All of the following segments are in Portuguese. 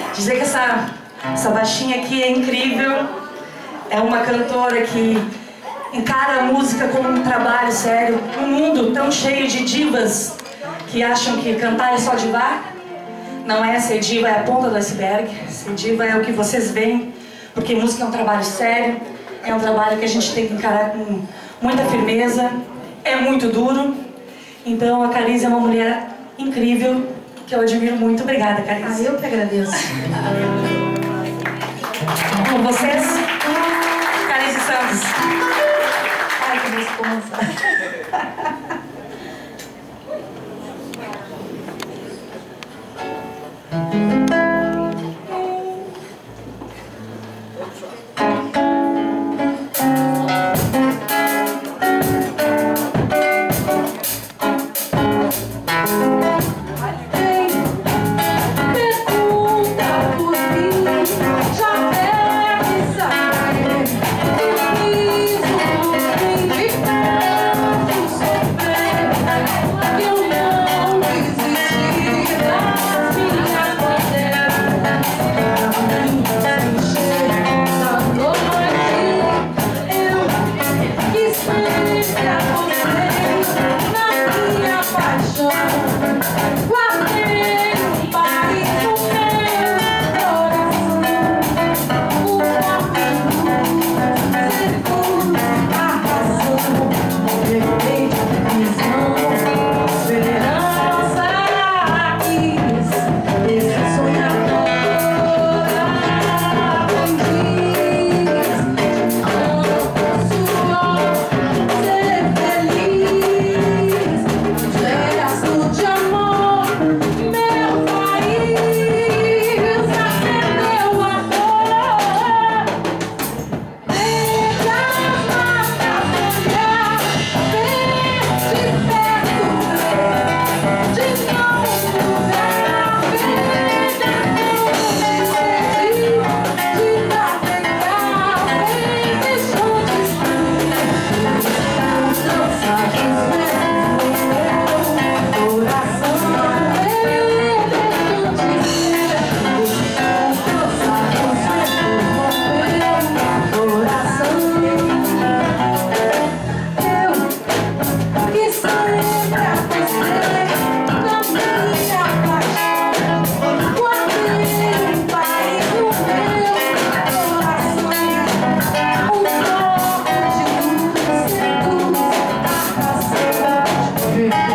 Dizer que essa baixinha aqui é incrível. É uma cantora que encara a música como um trabalho sério. Um mundo tão cheio de divas que acham que cantar é só divar. Não é, ser diva é a ponta do iceberg. Ser diva é o que vocês veem, porque música é um trabalho sério. É um trabalho que a gente tem que encarar com muita firmeza. É muito duro. Então a Carize é uma mulher incrível, que eu admiro muito. Obrigada, Carize. Eu que agradeço. Com vocês, Carize Santos. Ai, que responsa.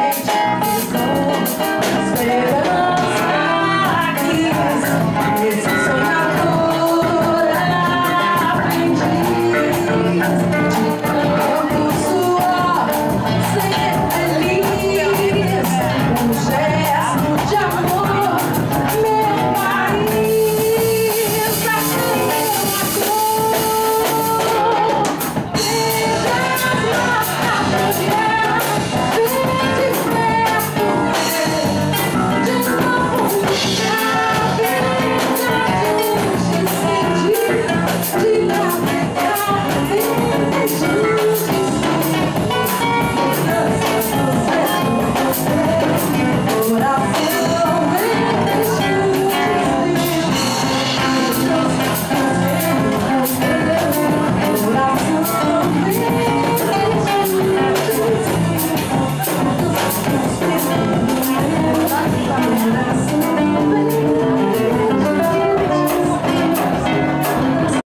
It's